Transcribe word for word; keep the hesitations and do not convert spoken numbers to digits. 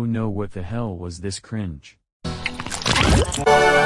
Oh no, what the hell was this cringe?